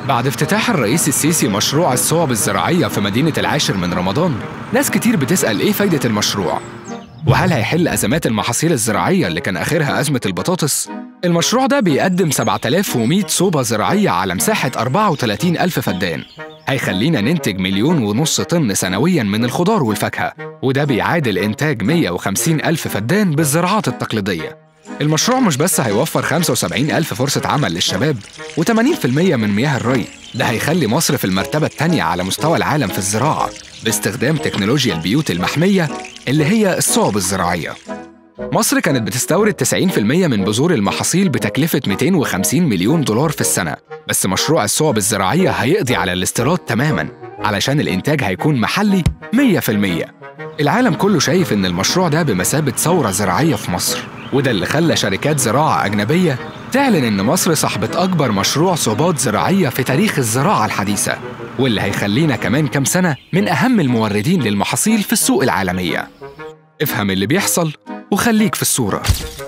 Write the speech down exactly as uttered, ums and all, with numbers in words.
بعد افتتاح الرئيس السيسي مشروع الصوب الزراعية في مدينة العاشر من رمضان، ناس كتير بتسأل إيه فايدة المشروع؟ وهل هيحل أزمات المحاصيل الزراعية اللي كان آخرها أزمة البطاطس؟ المشروع ده بيقدم سبعة آلاف ومئة صوبة زراعية على مساحة أربعة وثلاثين ألف فدان. هيخلينا ننتج مليون ونص طن سنوياً من الخضار والفاكهة، وده بيعادل إنتاج مئة وخمسين ألف فدان بالزراعات التقليدية. المشروع مش بس هيوفر خمسة وسبعين ألف فرصة عمل للشباب وثمانين بالمئة من مياه الري، ده هيخلي مصر في المرتبة الثانية على مستوى العالم في الزراعة باستخدام تكنولوجيا البيوت المحمية اللي هي الصوب الزراعية. مصر كانت بتستورد تسعين بالمئة من بذور المحاصيل بتكلفة مئتين وخمسين مليون دولار في السنة، بس مشروع الصوب الزراعية هيقضي على الاستيراد تماماً علشان الإنتاج هيكون محلي مئة بالمئة. العالم كله شايف إن المشروع ده بمثابة ثورة زراعية في مصر، وده اللي خلى شركات زراعة أجنبية تعلن إن مصر صاحبة أكبر مشروع صوبات زراعية في تاريخ الزراعة الحديثة، واللي هيخلينا كمان كام سنة من أهم الموردين للمحاصيل في السوق العالمية. افهم اللي بيحصل وخليك في الصورة.